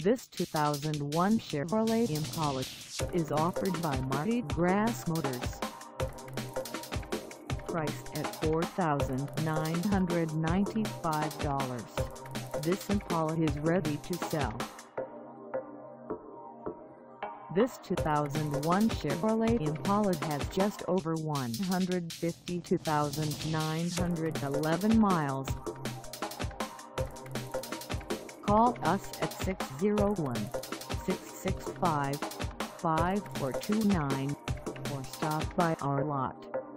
This 2001 Chevrolet Impala is offered by Mardi Gras Motors. Priced at $4,995, this Impala is ready to sell. This 2001 Chevrolet Impala has just over 152,911 miles. Call us at 601-665-5429 or stop by our lot.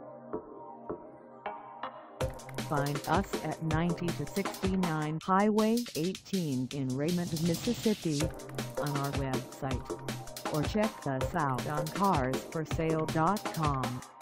Find us at 90-69 Highway 18 in Raymond, Mississippi on our website, or check us out on carsforsale.com.